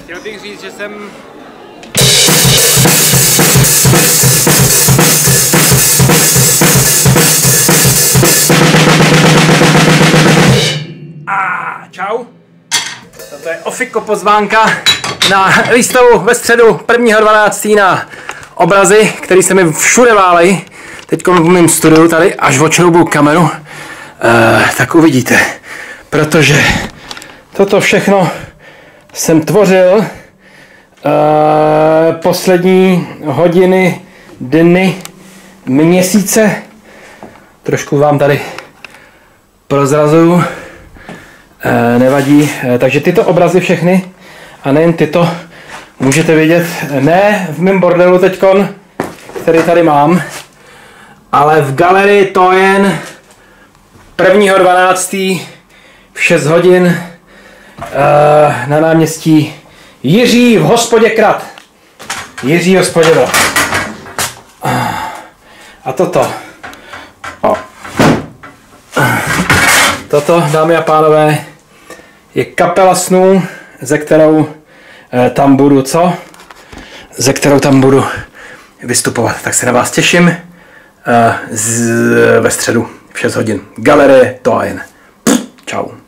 Chtěl bych říct, že jsem... Čau. Toto je ofiko pozvánka na výstavu ve středu 1.12. na obrazy, které se mi všude válej. Teď v mém studiu tady, až odšroubu kameru, tak uvidíte. Protože toto všechno jsem tvořil poslední hodiny, dny, měsíce. Trošku vám tady prozrazuju. Nevadí. Takže tyto obrazy všechny, a nejen tyto, můžete vidět ne v mém bordelu teďkon, který tady mám, ale v galerii Tojen 1.12. v 6 hodin na náměstí Jiří v hospodě Krat. Jiří v hospodě Krat. A toto. Toto, dámy a pánové, je kapela snů, ze kterou tam budu, Ze kterou tam budu vystupovat. Tak se na vás těším ve středu v 6 hodin. Galerie Tojen. Čau.